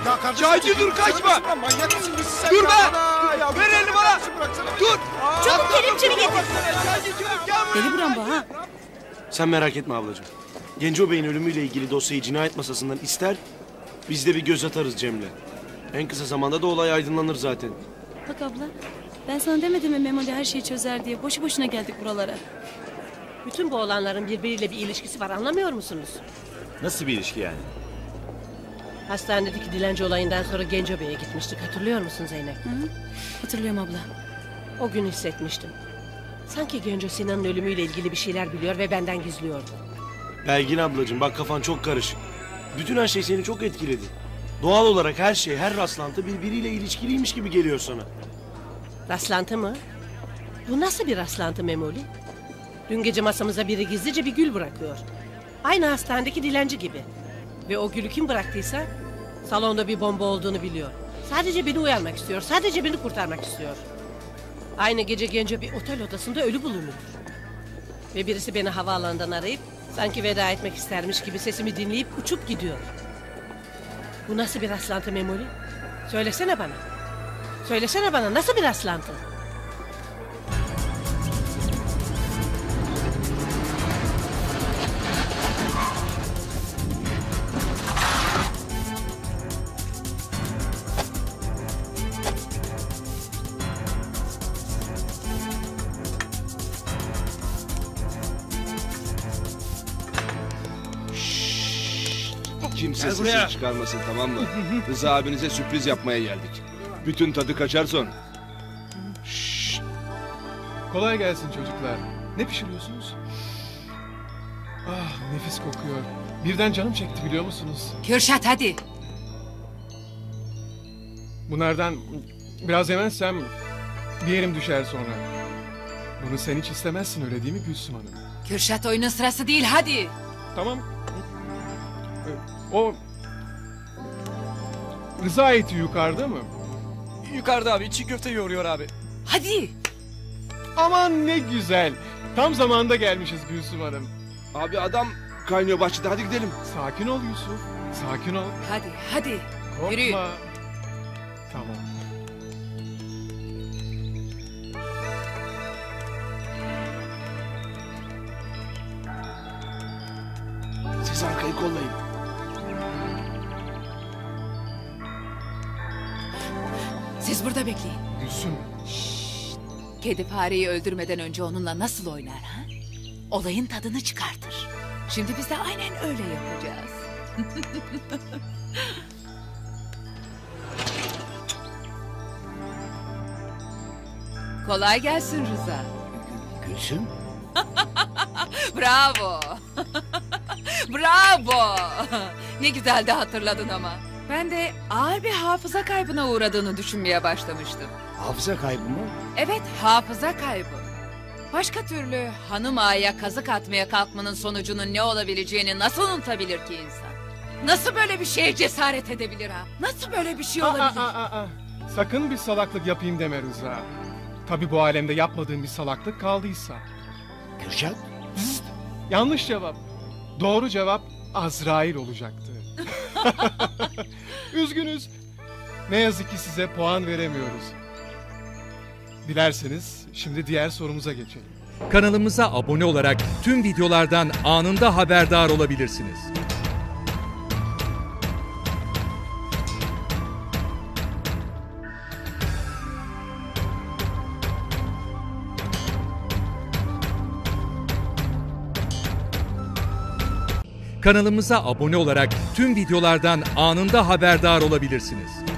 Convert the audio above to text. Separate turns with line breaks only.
Ya kardeşim,
Şahici dur, kaçma.
Manyak mısın sen?
Dur be.
Ya,
ver elini bana. Dur.
Çabuk kelepçeni getir.
Deli buram bu ha.
Sen merak etme ablacığım. Genco Bey'in ölümüyle ilgili dosyayı cinayet masasından ister, biz de bir göz atarız Cem'le. En kısa zamanda da olay aydınlanır zaten.
Bak abla, ben sana demedim mi Memoli her şeyi çözer diye. Boşu boşuna geldik buralara.
Bütün bu olanların birbiriyle bir ilişkisi var, anlamıyor musunuz?
Nasıl bir ilişki yani?
Hastanedeki dilenci olayından sonra Genco Bey'e gitmiştik, hatırlıyor musun Zeynep?
Hı? Hatırlıyorum abla.
O gün hissetmiştim. Sanki Genco Sinan'ın ölümüyle ilgili bir şeyler biliyor ve benden gizliyordu.
Belgin ablacığım bak kafan çok karışık. Bütün her şey seni çok etkiledi. Doğal olarak her şey, her rastlantı birbiriyle ilişkiliymiş gibi geliyor sana.
Rastlantı mı? Bu nasıl bir rastlantı Memoli? Dün gece masamıza biri gizlice bir gül bırakıyor. Aynı hastanedeki dilenci gibi. Ve o gülü kim bıraktıysa salonda bir bomba olduğunu biliyor. Sadece beni uyarmak istiyor, sadece beni kurtarmak istiyor. Aynı gece Genco bir otel odasında ölü bulunur. Ve birisi beni havaalanından arayıp sanki veda etmek istermiş gibi sesimi dinleyip uçup gidiyor. Bu nasıl bir rastlantı Memoli? Söylesene bana. Söylesene bana, nasıl bir rastlantı?
Kimse sesini çıkarmasın, tamam mı? Rıza abinize sürpriz yapmaya geldik. Bütün tadı kaçar son.
Kolay gelsin çocuklar. Ne pişiriyorsunuz? Ah, nefis kokuyor. Birden canım çekti, biliyor musunuz?
Kürşat hadi.
Bunlardan biraz yemezsem bir yerim düşer sonra. Bunu sen hiç istemezsin, öyle değil mi Gülsüm Hanım?
Kürşat, oyunun sırası değil, hadi.
Tamam. O Rıza eti yukarıda mı?
Yukarıda abi, çiğ köfte yoğuruyor abi.
Hadi.
Aman ne güzel. Tam zamanında gelmişiz Gülsüm Hanım.
Abi adam kaynıyor bahçede, hadi gidelim.
Sakin ol Yusuf. Sakin ol.
Hadi.
Korkma.
Yürü.
Tamam.
Siz arkayı kollayın.
Siz burada bekleyin.
Gülsüm.
Kedi fareyi öldürmeden önce onunla nasıl oynar ha? Olayın tadını çıkartır. Şimdi biz de aynen öyle yapacağız. Kolay gelsin Rıza.
Gülsüm?
Bravo. Bravo. Ne güzel de hatırladın ama. Ben de ağır bir hafıza kaybına uğradığını düşünmeye başlamıştım.
Hafıza kaybı mı?
Evet, hafıza kaybı. Başka türlü hanım ağaya kazık atmaya kalkmanın sonucunun ne olabileceğini nasıl unutabilir ki insan? Nasıl böyle bir şeye cesaret edebilir ha? Nasıl böyle bir şey olabilir?
Sakın bir salaklık yapayım deme Rıza. Tabii bu alemde yapmadığım bir salaklık kaldıysa.
Kürşat?
Psst, yanlış cevap. Doğru cevap Azrail olacaktı. Üzgünüz. Ne yazık ki size puan veremiyoruz. Dilerseniz şimdi diğer sorumuza geçelim.
Kanalımıza abone olarak tüm videolardan anında haberdar olabilirsiniz. Kanalımıza abone olarak tüm videolardan anında haberdar olabilirsiniz.